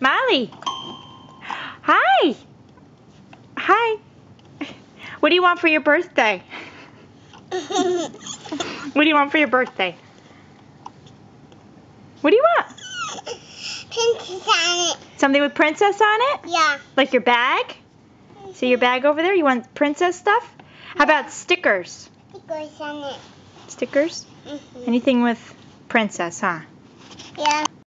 Molly. Hi. Hi. What do you want for your birthday? What do you want for your birthday? What do you want? Princess on it. Something with princess on it? Yeah. Like your bag? See your bag over there? You want princess stuff? How about stickers? Stickers on it. Stickers? Anything with princess, huh? Yeah.